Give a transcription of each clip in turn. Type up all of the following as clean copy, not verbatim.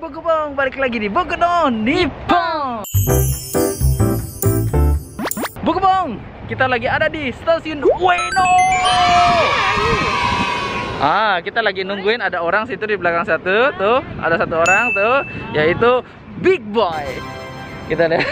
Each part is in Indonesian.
Bokebong, balik lagi di Bokedon Nippon. Bokebong, kita lagi ada di stasiun Ueno. Kita lagi nungguin ada orang situ di belakang satu. Tuh, ada satu orang tuh, yaitu Big Boy. Kita lihat.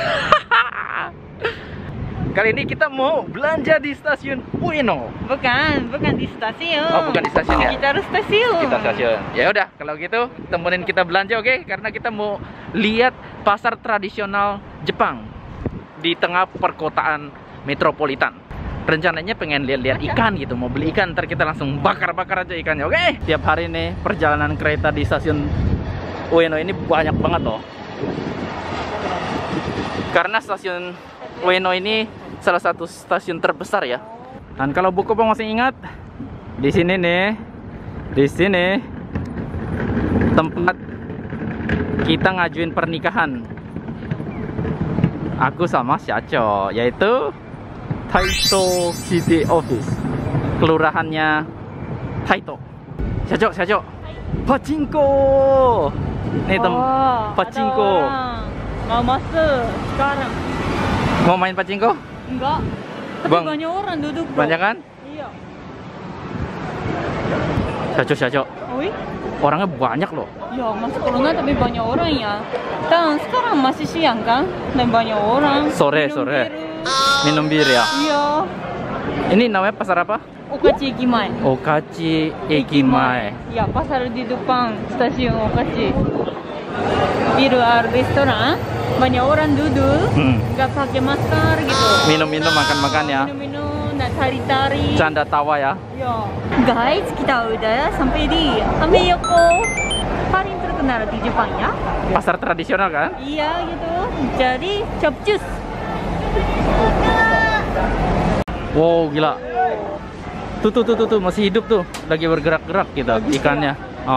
Kali ini kita mau belanja di stasiun Ueno. Bukan di stasiun. Oh, bukan di stasiun ya? Kita harus stasiun. Kita stasiun. Ya udah, kalau gitu temenin kita belanja, oke? Karena kita mau lihat pasar tradisional Jepang di tengah perkotaan metropolitan. Rencananya pengen lihat-lihat ikan gitu, mau beli ikan, ntar kita langsung bakar-bakar aja ikannya, oke? Tiap hari nih perjalanan kereta di stasiun Ueno ini banyak banget loh. Karena stasiun Ueno ini salah satu stasiun terbesar ya. Dan kalau Bokebong masih ingat, di sini nih, di sini tempat kita ngajuin pernikahan aku sama Shacho, yaitu Taito City Office, kelurahannya Taito. Shacho, pachinko. Nih pachinko. Mau masuk sekarang. Mau main pachinko? Enggak. Tapi Bang, banyak orang duduk. Banyak kan? Iya. Shacho. Oi? Orangnya banyak loh. Ya, masuk corona tapi banyak orang ya. Dan sekarang masih siang kan? Dan banyak orang. Sore. Minum bir ya? Iya. Ini namanya pasar apa? Okachi Ekimae. Okachi Ekimae. Ya, pasar di depan stasiun Okachi. Biru restoran, banyak orang duduk, nggak pakai masker gitu. Minum-minum, makan-makan ya. Minum-minum, nak tari-tari. Canda tawa ya. Ya. Guys, kita udah sampai di Ameyoko, paling terkenal di Jepang ya. Pasar tradisional kan? Iya gitu. Jadi capcus. Wow, gila. Tuh masih hidup tuh, lagi bergerak-gerak gitu ikannya.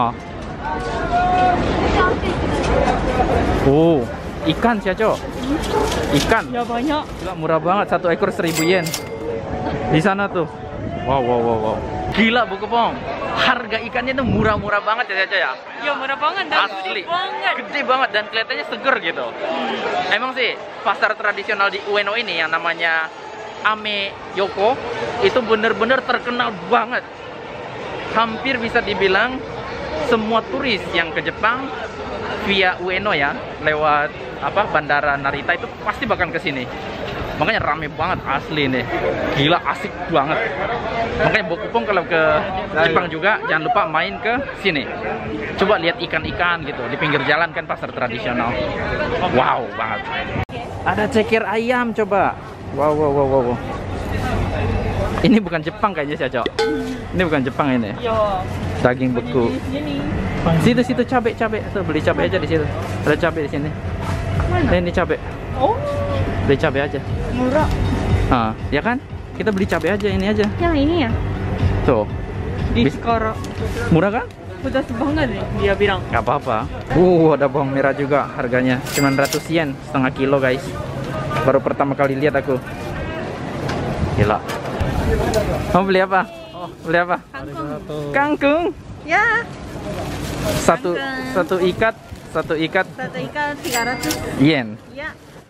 Oh, ikan Shacho. Ikan. Ya banyak. Gila, murah banget, satu ekor 1.000 yen. Di sana tuh. Wow. Gila Bokebong. Harga ikannya tuh murah-murah banget ya Shacho ya. Ya murah banget dan Asli. gede banget. Gede banget dan kelihatannya seger gitu. Emang sih pasar tradisional di Ueno ini yang namanya Ameyoko itu bener-bener terkenal banget. Hampir bisa dibilang semua turis yang ke Jepang via Ueno ya, lewat bandara Narita itu pasti bakal ke sini. Makanya rame banget asli nih. Gila, asik banget. Makanya Bokebong kalau ke Jepang juga jangan lupa main ke sini. Coba lihat ikan-ikan gitu di pinggir jalan kan, pasar tradisional. Wow banget. Ada ceker ayam coba. Wow. Ini bukan Jepang kayaknya sih, Cok. Ini bukan Jepang ini. Yo. Daging beku. Situ cabe. Tuh, beli cabe aja di situ. Ada cabe di sini. Ini cabe. Oh. Beli cabe aja. Murah. Ya kan? Kita beli cabe aja, ini aja. Yang ini ya. Tuh. Diskoro. Murah kan? Pedas banget nih, dia bilang. Gak apa-apa. Ada bawang merah juga harganya 900 yen, setengah kilo guys. Baru pertama kali lihat aku. Gila. Kamu beli apa? Beli apa? Kangkung. Ya. Satu ikat 300 yen. ya.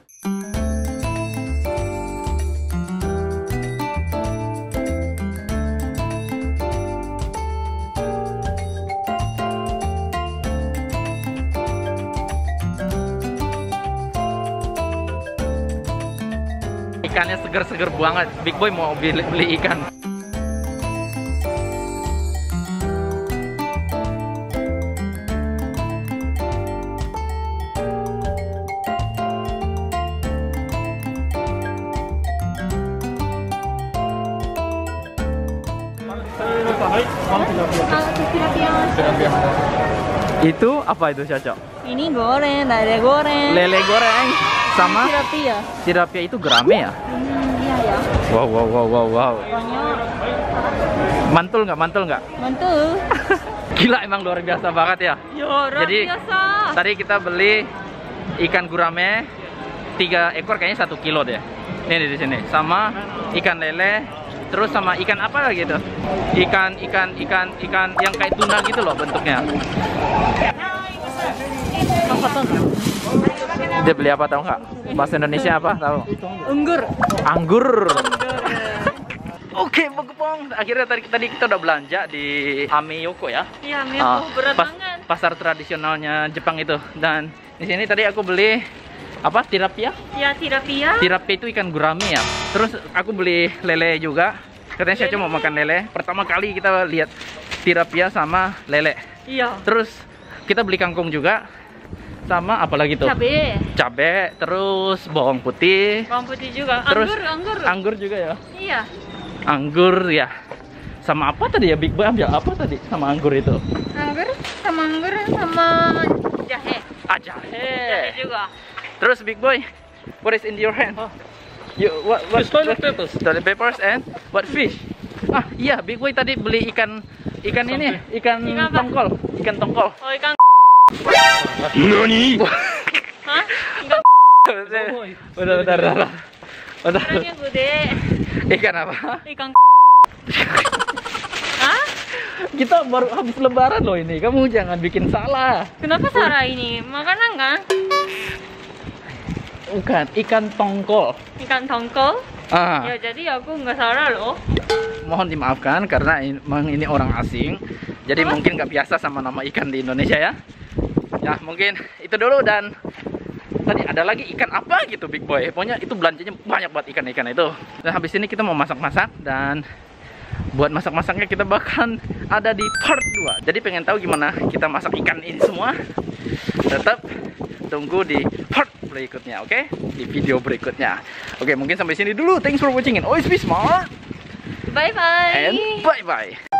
Ikannya seger-seger banget. Big Boy mau beli ikan. Itu apa itu Shacho? Ini goreng, lele goreng. Lele goreng sama Tilapia. Tilapia itu gerame ya? Iya ya. Wow. Banyak. Mantul nggak? Mantul. Gila, emang luar biasa banget ya. Jadi biasa. tadi kita beli ikan gurame 3 ekor kayaknya 1 kilo deh. Ini di sini sama ikan lele, terus sama ikan apa lagi itu? Ikan yang kayak tuna gitu loh bentuknya. Dia beli apa tahu nggak? Bahasa Indonesia apa tahu? Unggur. Anggur. Oke, Bagupong. Akhirnya tadi kita udah belanja di Ameyoko ya. Iya, Ameyoko berat banget. Pasar tradisionalnya Jepang itu. Dan di sini tadi aku beli apa? Tilapia? Ya, tilapia. Tilapia itu ikan gurame ya. Terus aku beli lele juga. Katanya saya cuma makan lele. Pertama kali kita lihat tilapia sama lele. Iya. Terus kita beli kangkung juga. Sama apa lagi tuh? Cabe, terus bawang putih. Bawang putih juga. Terus Anggur. Anggur juga ya. Iya. Anggur ya. Sama apa tadi ya Big Boy ambil apa tadi sama anggur itu? Anggur sama jahe. Ah, jahe. Jahe juga. Terus Big Boy, what is in your hand? You what toilet peppers? Toilet peppers and what fish? Ah, iya Big Boy tadi beli ikan ini, ikan tongkol. Ikan tongkol. Oh, ikan. Nani? Hah? Ikan. Bentar. Ikannya gede. Ikan apa? Ikan. Hah? Kita baru habis lebaran loh ini. Kamu jangan bikin salah. Kenapa salah ini? Makanan kan? Bukan, ikan tongkol. Ikan tongkol? Ah. Ya, jadi aku nggak salah loh. Mohon dimaafkan karena memang ini orang asing. Jadi mungkin nggak biasa sama nama ikan di Indonesia ya. Ya, mungkin itu dulu dan tadi ada lagi ikan apa gitu Big Boy. Pokoknya itu belanjanya banyak buat ikan-ikan itu. Dan habis ini kita mau masak-masak dan buat masak-masaknya kita bahkan ada di part 2. Jadi pengen tahu gimana kita masak ikan ini semua? Tetap tunggu di part berikutnya, oke? Di video berikutnya. Oke, mungkin sampai sini dulu. Thanks for watching and always be smart. Bye bye. And bye bye.